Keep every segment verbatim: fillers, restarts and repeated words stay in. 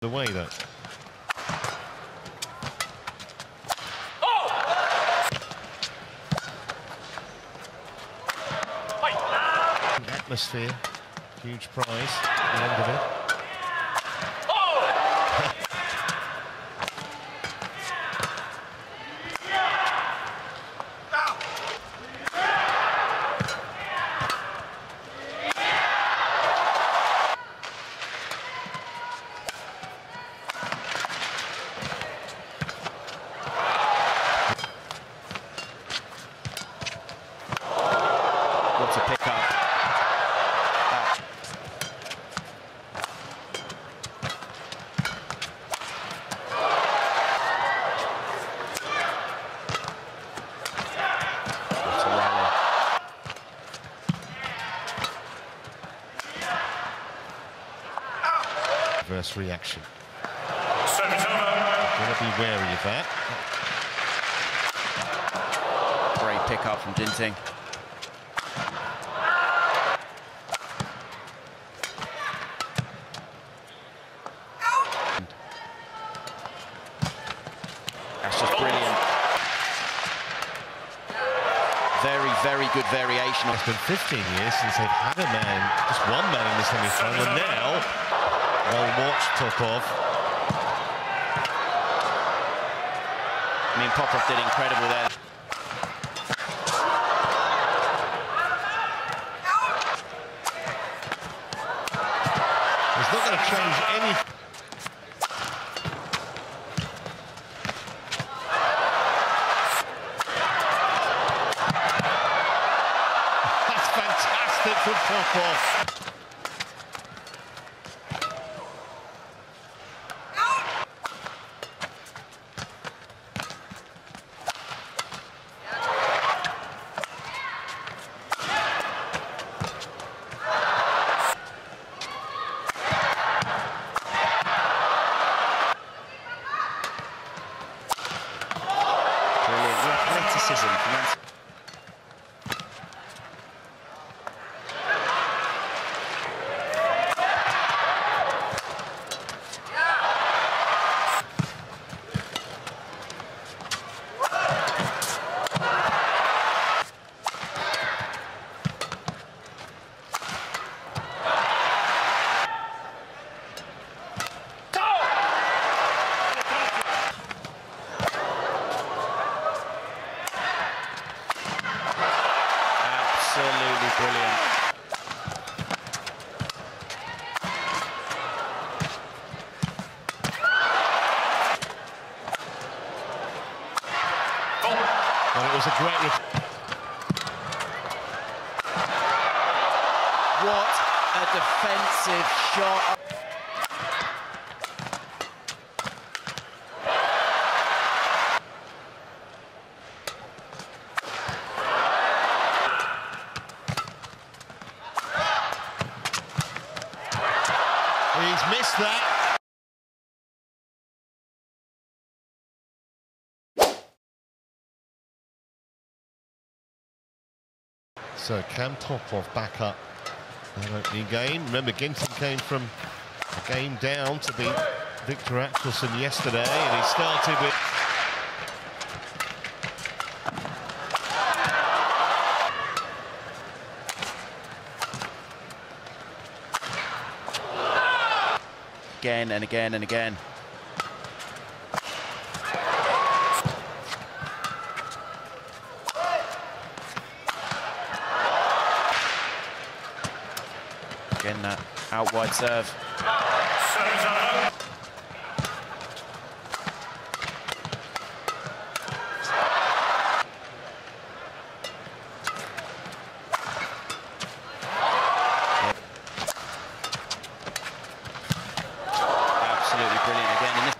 the way though. Atmosphere, huge prize at the end of it. To pick up that. What a rally. Reverse reaction. Service over. Gonna be wary of that. Great pick up from Ginting. That's just brilliant. Very, very good variation. It's been fifteen years since they've had a man, just one man in the semi-final, and now, well watched Popov. I mean, Popov did incredible there. It's not going to change anything. Fantastic from Popov. Brilliant. The athleticism from that. Absolutely brilliant. Well, it was a great... What a defensive shot. He's missed that. So can Popov back up that opening game? Remember, Ginting came from a game down to beat Victor Axelsen yesterday, and he started with... Again and again and again. Again, that out wide serve. Absolutely brilliant again. And this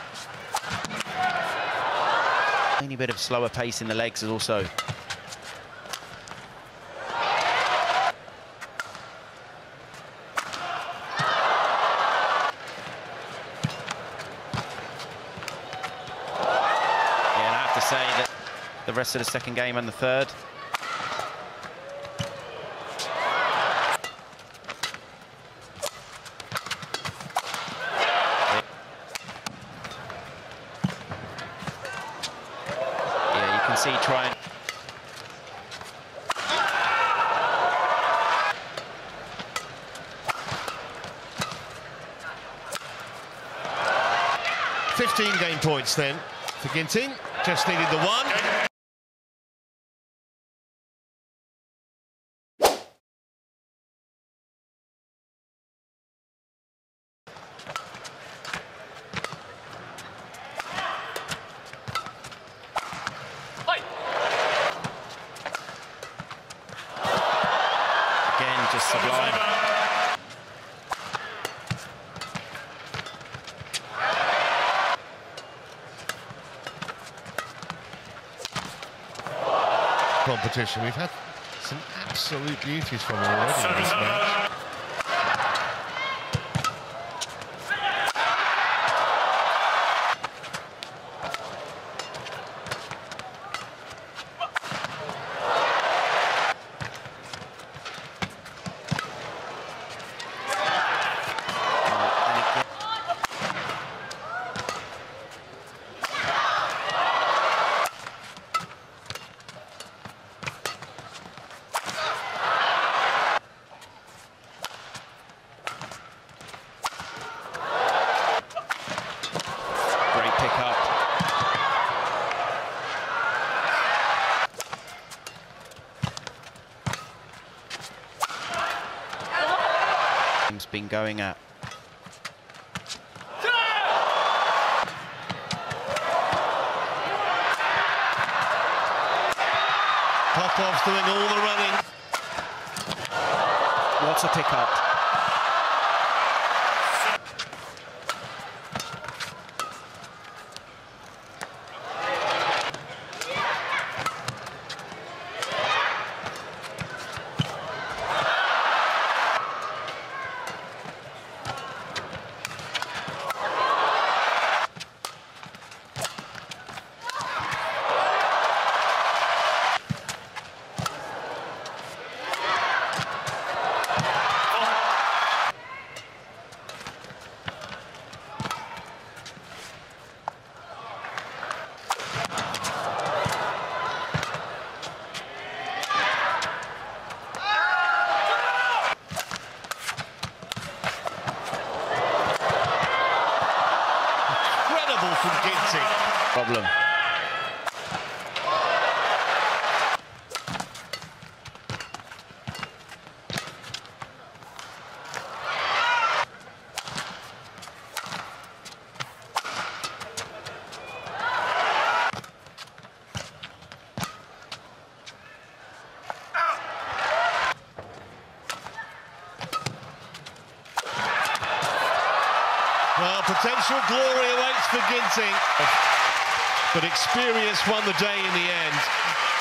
Any bit of slower pace in the legs is also the rest of the second game and the third. Yeah, you can see trying. fifteen game points then for Ginting. Just needed the one. Again, just sublime. Competition. We've had some absolute beauties from already in this match. Been going at. Popov's doing all the running. What a pickup. From Ginting. Problem. Well, potential glory awaits for Ginting, but experience won the day in the end.